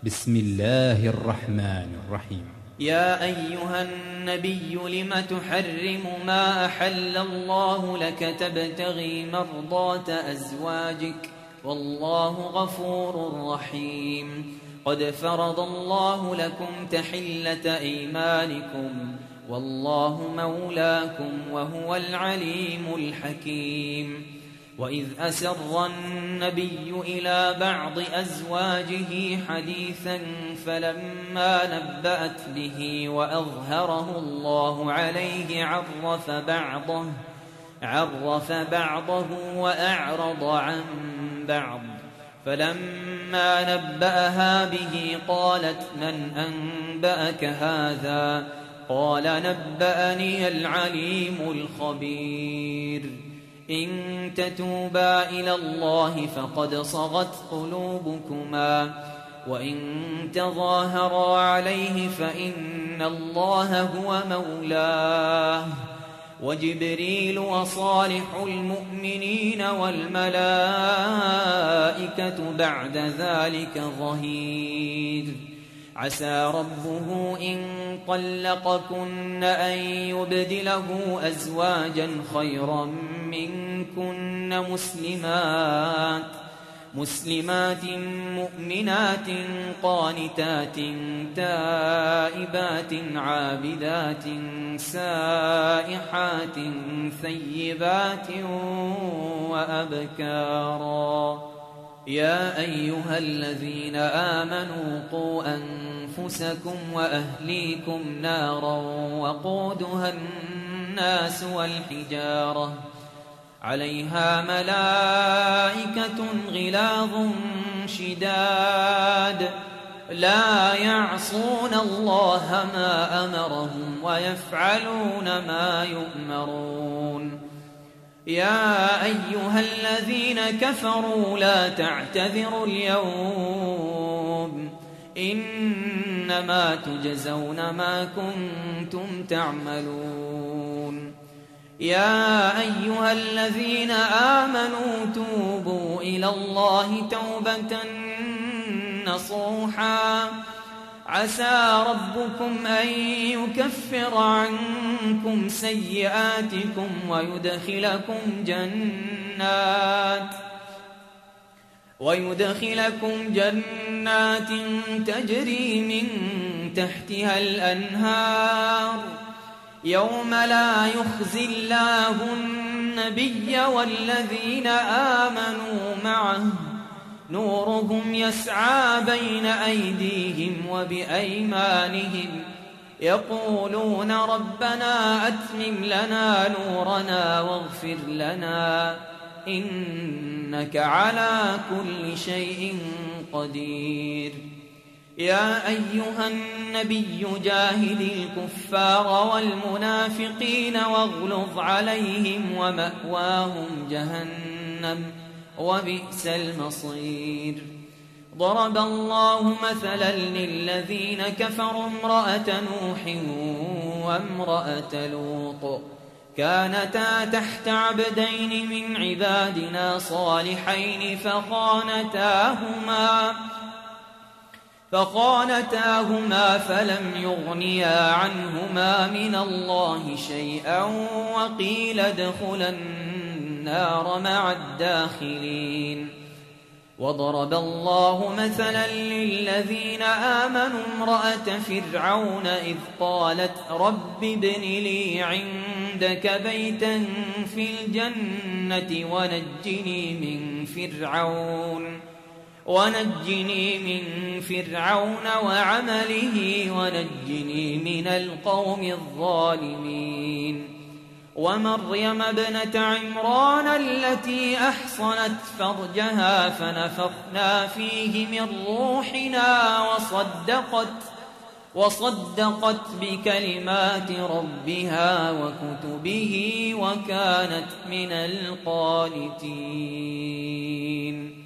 بسم الله الرحمن الرحيم. يا أيها النبي لم تحرم ما أحل الله لك تبتغي مرضات أزواجك والله غفور رحيم. قد فرض الله لكم تحلة أيمانكم والله مولاكم وهو العليم الحكيم. وإذ أسر النبي إلى بعض أزواجه حديثا فلما نبأت به وأظهره الله عليه عرف بعضه وأعرض عن بعض. فلما نبأها به قالت من أنبأك هذا؟ قال نبأني العليم الخبير. إن تتوبا إلى الله فقد صغت قلوبكما وإن تظاهرا عليه فإن الله هو مولاه وجبريل وصالح المؤمنين والملائكة بعد ذلك ظهير. عسى ربه إن طلقكن أن يبدله أزواجا خيرا منكن مسلمات مؤمنات قانتات تائبات عابدات سائحات ثيبات وأبكارا. يا أيها الذين آمنوا قوا أنفسكم وأهليكم نارا وقودها الناس والحجارة عليها ملائكة غلاظ شداد لا يعصون الله ما أمرهم ويفعلون ما يؤمرون. يا أيها الذين كفروا لا تعتذروا اليوم إنما تجزون ما كنتم تعملون. يا أيها الذين آمنوا توبوا إلى الله توبة نصوحا عسى ربكم أن يكفر عنكم سيئاتكم ويدخلكم جنات تجري من تحتها الأنهار يوم لا يخزي الله النبي والذين آمنوا معه نورهم يسعى بين أيديهم وبأيمانهم يقولون ربنا أتمم لنا نورنا واغفر لنا إنك على كل شيء قدير. يا أيها النبي جاهد الكفار والمنافقين واغلظ عليهم ومأواهم جهنم وبئس المصير. ضرب الله مثلا للذين كفروا امرأة نوح وامرأة لوط كانتا تحت عبدين من عبادنا صالحين فخانتاهما فلم يغنيا عنهما من الله شيئا وقيل ادخلا النار مع الداخلين. وضرب الله مثلا للذين آمنوا امرأة فرعون إذ قالت رب ابن لي عندك بيتا في الجنة ونجني من فرعون وعمله ونجني من القوم الظالمين. ومريم ابنة عمران التي أحصنت فرجها فنفخنا فيه من روحنا وصدقت بكلمات ربها وكتبه وكانت من القانتين.